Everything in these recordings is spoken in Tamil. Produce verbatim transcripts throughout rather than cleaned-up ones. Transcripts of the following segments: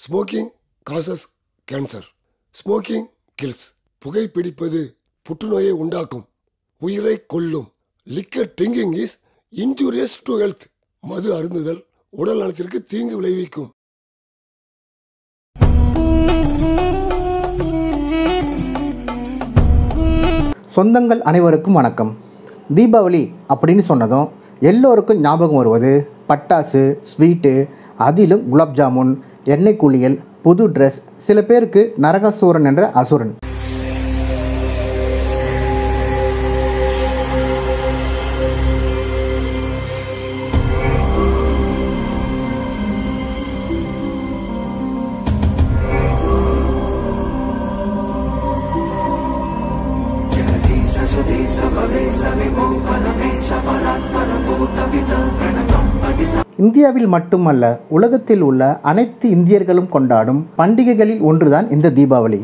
Smoking causes cancer. Smoking kills. புகைப்பிடிப்பது புற்றுநோயை உண்டாக்கும், உயிரை கொல்லும். Liquor drinking is injurious to health. மது அருந்துதல் உடல் நலத்திற்கு தீங்கு விளைவிக்கும். சொந்தங்கள் அனைவருக்கும் வணக்கம். தீபாவளி அப்படின்னு சொன்னதும் எல்லோருக்கும் ஞாபகம் வருவது பட்டாசு, ஸ்வீட்டு, அதிலும் குலாப் ஜாமுன், எண்ணெய் குளியல், புது ட்ரெஸ், சில பேருக்கு நரகாசூரன் என்ற அசுரன். இந்தியாவில் மட்டுமல்ல, உலகத்தில் உள்ள அனைத்து இந்தியர்களும் கொண்டாடும் பண்டிகைகளில் ஒன்றுதான் இந்த தீபாவளி.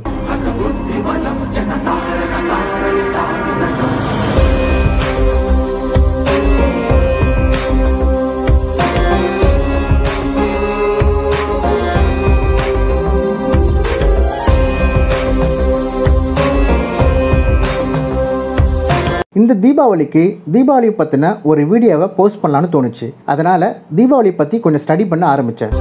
இந்த தீபாவளிக்கு தீபாவளி பற்றின ஒரு வீடியோவை போஸ்ட் பண்ணலான்னு தோணுச்சு. அதனால் தீபாவளி பற்றி கொஞ்சம் ஸ்டடி பண்ண ஆரம்பித்தேன்.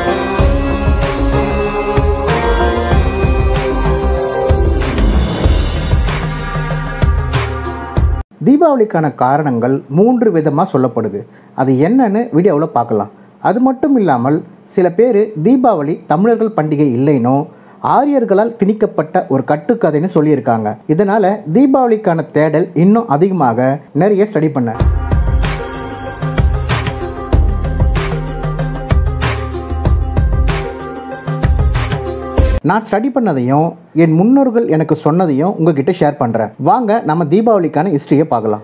தீபாவளிக்கான காரணங்கள் மூன்று விதமாக சொல்லப்படுது. அது என்னன்னு வீடியோவில் பார்க்கலாம். அது மட்டும் இல்லாமல் சில பேர் தீபாவளி தமிழர்கள் பண்டிகை இல்லைனோ ஆரியர்களால் திணிக்கப்பட்ட ஒரு கட்டுக்கதைன்னு சொல்லியிருக்காங்க. இதனால் தீபாவளிக்கான தேடல் இன்னும் அதிகமாக நிறைய ஸ்டடி பண்ணேன். நான் ஸ்டடி பண்ணதையும் என் முன்னோர்கள் எனக்கு சொன்னதையும் உங்ககிட்ட ஷேர் பண்ணுறேன். வாங்க நம்ம தீபாவளிக்கான ஹிஸ்ட்ரியை பார்க்கலாம்.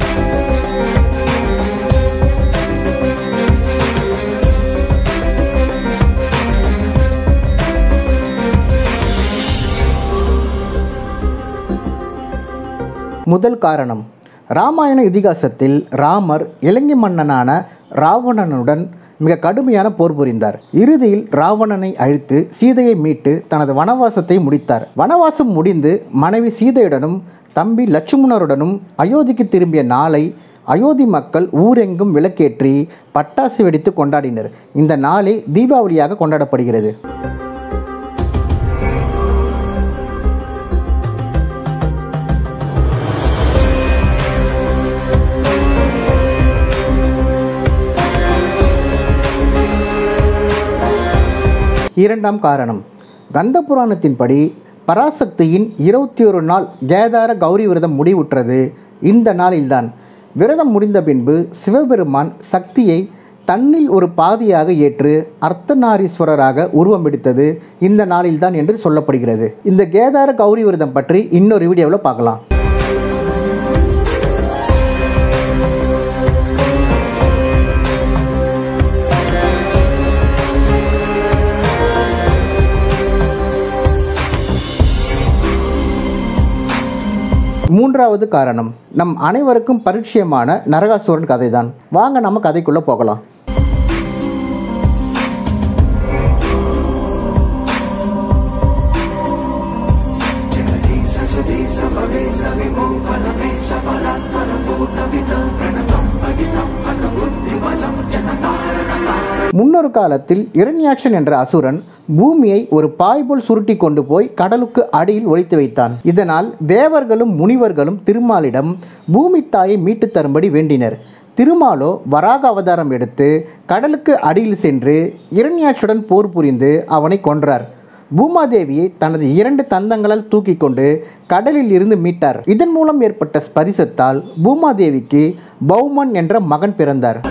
முதல் காரணம், ராமாயண இதிகாசத்தில் ராமர் இலங்கை மன்னனான ராவணனுடன் மிக கடுமையான போர் புரிந்தார். இறுதியில் ராவணனை அழித்து சீதையை மீட்டு தனது வனவாசத்தை முடித்தார். வனவாசம் முடிந்து மனைவி சீதையுடனும் தம்பி லட்சுமணருடனும் அயோத்திக்கு திரும்பிய நாளை அயோத்தி மக்கள் ஊரெங்கும் விளக்கேற்றி பட்டாசு வெடித்து கொண்டாடினர். இந்த நாளே தீபாவளியாக கொண்டாடப்படுகிறது. இரண்டாம் காரணம், கந்த புராணத்தின்படி பராசக்தியின் இருபத்தி ஒரு நாள் கேதார கௌரி விரதம் முடிவுற்றது இந்த நாளில்தான். விரதம் முடிந்த பின்பு சிவபெருமான் சக்தியை தன்னில் ஒரு பாதியாக ஏற்று அர்த்தநாரீஸ்வரராக உருவம் எடுத்தது இந்த நாளில்தான் என்று சொல்லப்படுகிறது. இந்த கேதார கௌரி விரதம் பற்றி இன்னொரு வீடியோவில் பார்க்கலாம். மூன்றாவது காரணம், நம் அனைவருக்கும் பரிச்சயமான நரகாசூரன் கதைதான். வாங்க நம்ம கதைக்குள்ள போகலாம். முன்னொரு காலத்தில் இரண்யாட்சன் என்ற அசுரன் பூமியை ஒரு பாய் போல் சுருட்டி கொண்டு போய் கடலுக்கு அடியில் ஒளித்து வைத்தான். இதனால் தேவர்களும் முனிவர்களும் திருமாலிடம் பூமி தாயை மீட்டு தரும்படி வேண்டினர். திருமாலோ வராக அவதாரம் எடுத்து கடலுக்கு அடியில் சென்று இரண்யாட்சுடன் போர் புரிந்து அவனை கொன்றார். பூமாதேவியை தனது இரண்டு தந்தங்களால் தூக்கி கொண்டு கடலில் இருந்து மீட்டார். இதன் மூலம் ஏற்பட்ட ஸ்பரிசத்தால் பூமாதேவிக்கு பௌமன் என்ற மகன் பிறந்தார்.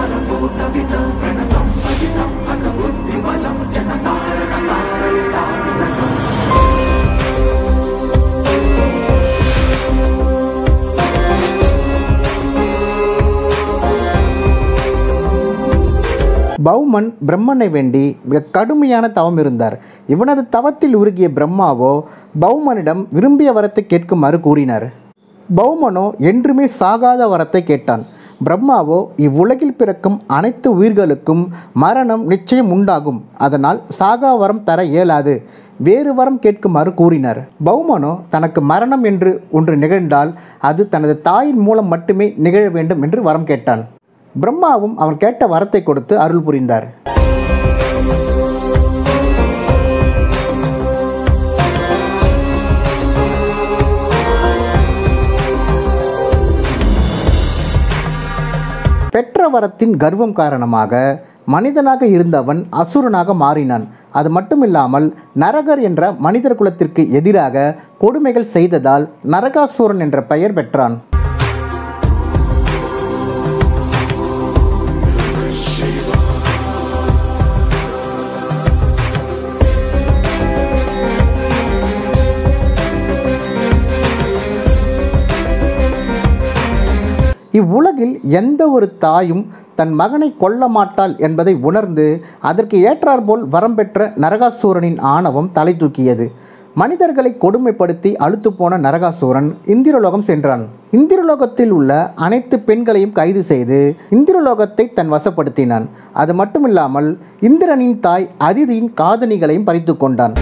பௌமன் பிரம்மனை வேண்டி மிக கடுமையான தவம் இருந்தார். இவனது தவத்தில் உருகிய பிரம்மாவோ பௌமனிடம் விரும்பிய வரத்தை கேட்குமாறு கூறினார். பௌமனோ என்றுமே சாகாத வரத்தை கேட்டான். பிரம்மாவோ இவ்வுலகில் பிறக்கும் அனைத்து உயிர்களுக்கும் மரணம் நிச்சயம் உண்டாகும், அதனால் சாகா வரம் தர இயலாது, வேறு வரம் கேட்குமாறு கூறினார். பௌமனோ தனக்கு மரணம் என்று ஒன்று நிகழ்ந்தால் அது தனது தாயின் மூலம் மட்டுமே நிகழ வேண்டும் என்று வரம் கேட்டான். பிரம்மாவும் அவன் கேட்ட வரத்தை கொடுத்து அருள் புரிந்தார். பெற்ற வரத்தின் கர்வம் காரணமாக மனிதனாக இருந்தவன் அசுரனாக மாறினான். அது மட்டுமில்லாமல் நரகர் என்ற மனிதர் குலத்திற்கு எதிராக கொடுமைகள் செய்ததால் நரகாசுரன் என்ற பெயர் பெற்றான். இவ்வுலகில் எந்த ஒரு தாயும் தன் மகனை கொல்ல மாட்டாள் என்பதை உணர்ந்து அதற்கு ஏற்றாற்போல் வரம் பெற்ற நரகாசூரனின் ஆணவம் தலை தூக்கியது. மனிதர்களை கொடுமைப்படுத்தி அழுத்து போன நரகாசூரன் இந்திரலோகம் சென்றான். இந்திரலோகத்தில் உள்ள அனைத்து பெண்களையும் கைது செய்து இந்திரலோகத்தை தன் வசப்படுத்தினான். அது மட்டுமில்லாமல் இந்திரனின் தாய் அதிதியின் காதணிகளையும் பறித்து கொண்டான்.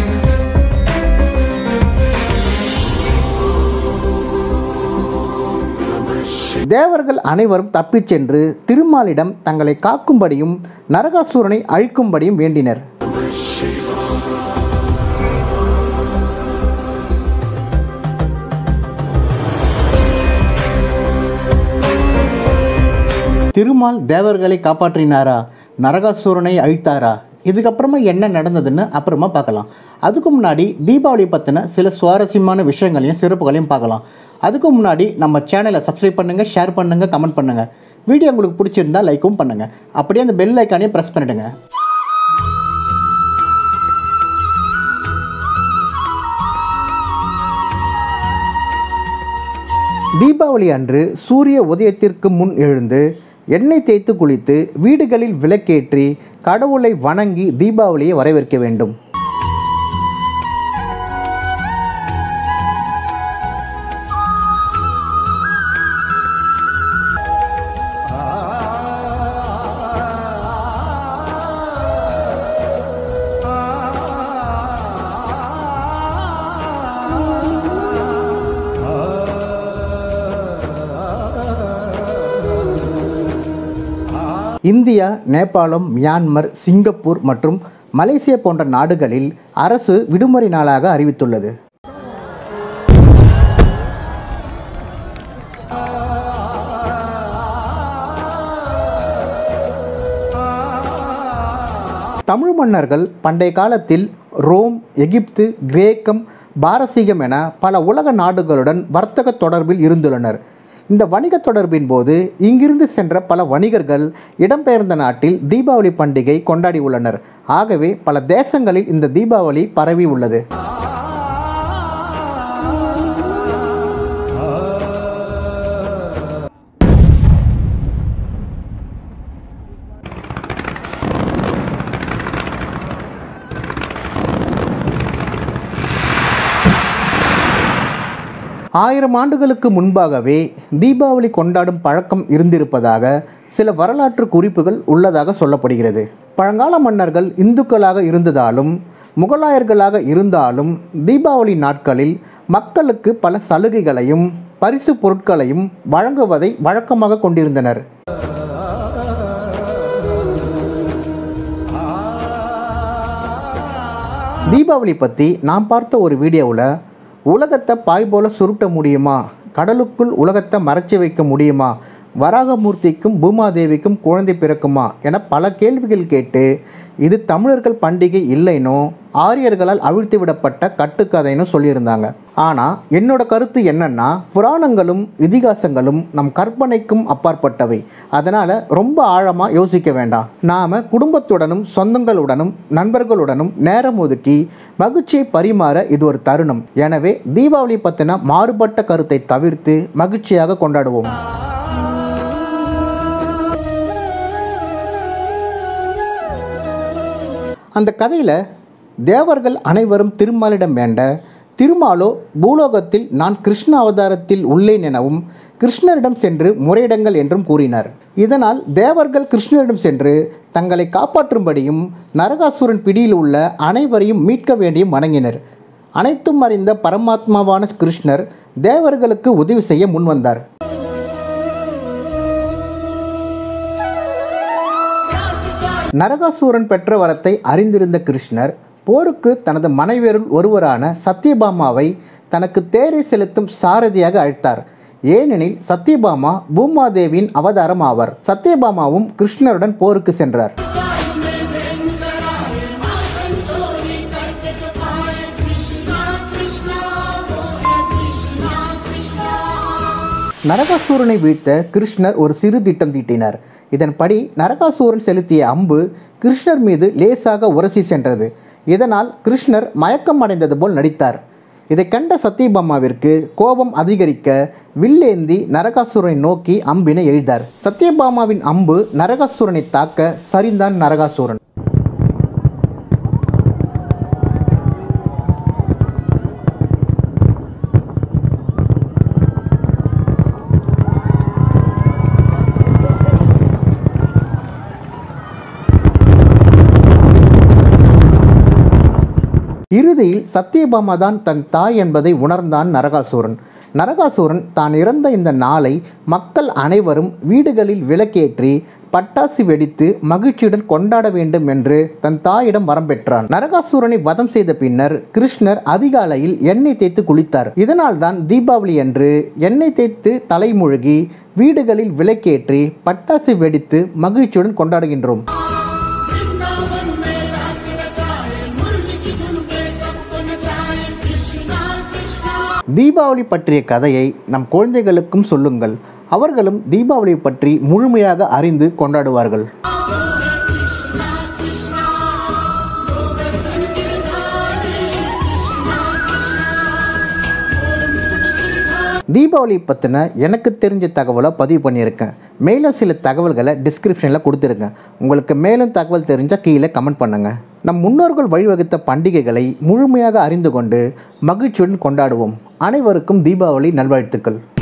தேவர்கள் அனைவரும் தப்பிச் சென்று திருமாலிடம் தங்களை காக்கும்படியும் நரகாசூரனை அழிக்கும்படியும் வேண்டினர். திருமால் தேவர்களை காப்பாற்றினாரா, நரகாசூரனை அழித்தாரா? இதுக்கப்புறமா என்ன நடந்ததுன்னு அப்புறமா பார்க்கலாம். அதுக்கு முன்னாடி தீபாவளி பற்றின சில சுவாரஸ்யமான விஷயங்களையும் சிறப்புகளையும் பார்க்கலாம். அதுக்கு முன்னாடி நம்ம சேனலை சப்ஸ்கிரைப் பண்ணுங்கள், ஷேர் பண்ணுங்கள், கமெண்ட் பண்ணுங்கள். வீடியோ உங்களுக்கு பிடிச்சிருந்தா லைக்கும் பண்ணுங்கள். அப்படியே அந்த பெல் ஐக்கானையும் ப்ரெஸ் பண்ணிவிடுங்க. தீபாவளி அன்று சூரிய உதயத்திற்கு முன் எழுந்து எண்ணெய் தேய்த்து குளித்து வீடுகளில் விளக்கேற்றி கடவுளை வணங்கி தீபாவளியை வரவேற்க வேண்டும். இந்தியா, நேபாளம், மியான்மர், சிங்கப்பூர் மற்றும் மலேசியா போன்ற நாடுகளில் அரசு விடுமுறை நாளாக அறிவித்துள்ளது. தமிழ் மன்னர்கள் பண்டைய காலத்தில் ரோம், எகிப்து, கிரேக்கம், பாரசீகம் என பல உலக நாடுகளுடன் வர்த்தக தொடர்பில் இருந்துள்ளனர். இந்த வணிக தொடர்பின் போது இங்கிருந்து சென்ற பல வணிகர்கள் இடம்பெயர்ந்த நாட்டில் தீபாவளி பண்டிகை கொண்டாடி உள்ளனர். ஆகவே பல தேசங்களில் இந்த தீபாவளி பரவி உள்ளது. ஆயிரம் ஆண்டுகளுக்கு முன்பாகவே தீபாவளி கொண்டாடும் பழக்கம் இருந்திருப்பதாக சில வரலாற்று குறிப்புகள் உள்ளதாக சொல்லப்படுகிறது. பழங்கால மன்னர்கள் இந்துக்களாக இருந்ததாலும் முகலாயர்களாக இருந்தாலும் தீபாவளி நாட்களில் மக்களுக்கு பல சலுகைகளையும் பரிசு பொருட்களையும் வழங்குவதை வழக்கமாக கொண்டிருந்தனர். தீபாவளி பற்றி நாம் பார்த்த ஒரு வீடியோவில் உலகத்தை பாய் போல சுருட்ட முடியுமா, கடலுக்குள் உலகத்தை மறைச்சி வைக்க முடியுமா, வராகமூர்த்திக்கும் பூமாதேவிக்கும் குழந்தை பிறக்குமா என பல கேள்விகள் கேட்டு இது தமிழர்கள் பண்டிகை இல்லைனோ ஆரியர்களால் அவிழ்த்து விடப்பட்ட கட்டுக்கதைன்னு சொல்லியிருந்தாங்க. ஆனால் என்னோட கருத்து என்னன்னா, புராணங்களும் இதிகாசங்களும் நம் கற்பனைக்கும் அப்பாற்பட்டவை. அதனால் ரொம்ப ஆழமாக யோசிக்க வேண்டாம். நாம் குடும்பத்துடனும் சொந்தங்களுடனும் நண்பர்களுடனும் நேரம் ஒதுக்கி மகிழ்ச்சியை பரிமாற இது ஒரு தருணம். எனவே தீபாவளி பற்றின மாறுபட்ட கருத்தை தவிர்த்து மகிழ்ச்சியாக கொண்டாடுவோம். அந்த கதையில் தேவர்கள் அனைவரும் திருமாலிடம் வேண்ட திருமாலோ பூலோகத்தில் நான் கிருஷ்ண அவதாரத்தில் உள்ளேன் எனவும் கிருஷ்ணரிடம் சென்று முறையிடுங்கள் என்றும் கூறினார். இதனால் தேவர்கள் கிருஷ்ணரிடம் சென்று தங்களை காப்பாற்றும்படியும் நரகாசுரன் பிடியில் உள்ள அனைவரையும் மீட்க வேண்டியும் வணங்கினர். அனைத்தும் அறிந்த பரமாத்மாவான கிருஷ்ணர் தேவர்களுக்கு உதவி செய்ய முன்வந்தார். நரகாசுரன் பெற்ற வரத்தை அறிந்திருந்த கிருஷ்ணர் போருக்கு தனது மனைவியருள் ஒருவரான சத்யபாமாவை தனக்கு தேரை செலுத்தும் சாரதியாக அழைத்தார். ஏனெனில் சத்யபாமா பூமாதேவியின் அவதாரம் ஆவார். சத்யபாமாவும் கிருஷ்ணருடன் போருக்கு சென்றார். நரகாசூரனை வீழ்த்த கிருஷ்ணர் ஒரு சிறு திட்டம் தீட்டினார். இதன்படி நரகாசூரன் செலுத்திய அம்பு கிருஷ்ணர் மீது லேசாக உரசி சென்றது. இதனால் கிருஷ்ணர் மயக்கம் அடைந்தது போல் நடித்தார். இதை கண்ட சத்யபாமாவிற்கு கோபம் அதிகரிக்க வில்லேந்தி நரகாசுரனை நோக்கி அம்பினை எய்தார். சத்யபாமாவின் அம்பு நரகாசுரனை தாக்க சரிந்தான் நரகாசுரன். இறுதியில் சத்யபாமா தான் தன் தாய் என்பதை உணர்ந்தான் நரகாசுரன். நரகாசுரன் தான் இறந்த இந்த நாளை மக்கள் அனைவரும் வீடுகளில் விளக்கேற்றி பட்டாசு வெடித்து மகிழ்ச்சியுடன் கொண்டாட வேண்டும் என்று தன் தாயிடம் வரம் பெற்றான். நரகாசுரனை வதம் செய்த பின்னர் கிருஷ்ணர் அதிகாலையில் எண்ணெய் தேய்த்து குளித்தார். இதனால் தான் தீபாவளி அன்று எண்ணெய் தேய்த்து தலைமுழுகி வீடுகளில் விளக்கேற்றி பட்டாசு வெடித்து மகிழ்ச்சியுடன் கொண்டாடுகின்றோம். தீபாவளி பற்றிய கதையை நம் குழந்தைகளுக்கும் சொல்லுங்கள். அவர்களும் தீபாவளி பற்றி முழுமையாக அறிந்து கொண்டாடுவார்கள். தீபாவளி பற்றின எனக்கு தெரிஞ்ச தகவலை பதிவு பண்ணியிருக்கேன். மேலும் சில தகவல்களை டிஸ்கிரிப்ஷனில் கொடுத்துருக்கேன். உங்களுக்கு மேலும் தகவல் தெரிஞ்சால் கீழே கமெண்ட் பண்ணுங்கள். நம் முன்னோர்கள் வழிவகுத்த பண்டிகைகளை முழுமையாக அறிந்து கொண்டு மகிழ்ச்சியுடன் கொண்டாடுவோம். அனைவருக்கும் தீபாவளி நல்வாழ்த்துக்கள்.